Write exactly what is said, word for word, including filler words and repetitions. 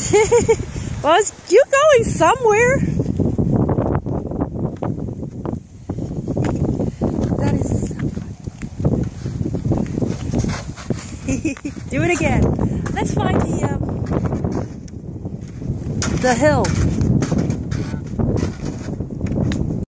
Buzz, you going somewhere? That is so funny. Do it again. Let's find the um, the hill.